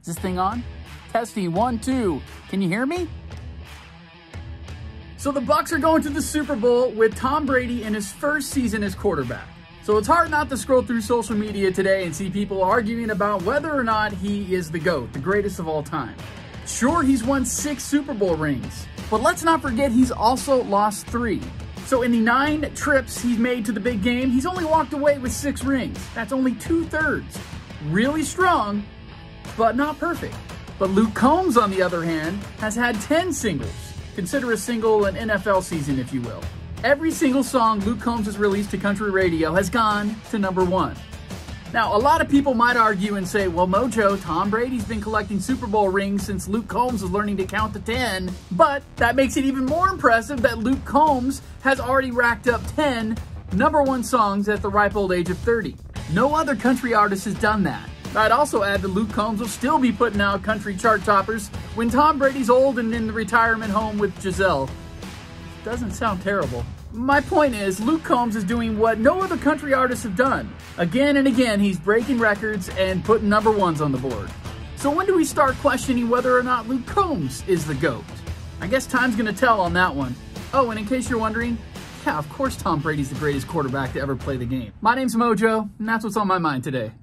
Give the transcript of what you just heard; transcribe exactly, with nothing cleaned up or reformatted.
Is this thing on? Testing, one, two. Can you hear me? So the Bucs are going to the Super Bowl with Tom Brady in his first season as quarterback. So it's hard not to scroll through social media today and see people arguing about whether or not he is the GOAT, the greatest of all time. Sure, he's won six Super Bowl rings, but let's not forget he's also lost three. So in the nine trips he's made to the big game, he's only walked away with six rings. That's only two-thirds. Really strong, but not perfect. But Luke Combs, on the other hand, has had ten singles. Consider a single an N F L season, if you will. Every single song Luke Combs has released to country radio has gone to number one. Now, a lot of people might argue and say, well, MoJoe, Tom Brady's been collecting Super Bowl rings since Luke Combs was learning to count to ten. But that makes it even more impressive that Luke Combs has already racked up ten number one songs at the ripe old age of thirty. No other country artist has done that. I'd also add that Luke Combs will still be putting out country chart toppers when Tom Brady's old and in the retirement home with Giselle. Doesn't sound terrible. My point is, Luke Combs is doing what no other country artists have done. Again and again, he's breaking records and putting number ones on the board. So when do we start questioning whether or not Luke Combs is the GOAT? I guess time's gonna tell on that one. Oh, and in case you're wondering, yeah, of course Tom Brady's the greatest quarterback to ever play the game. My name's MoJoe, and that's what's on my mind today.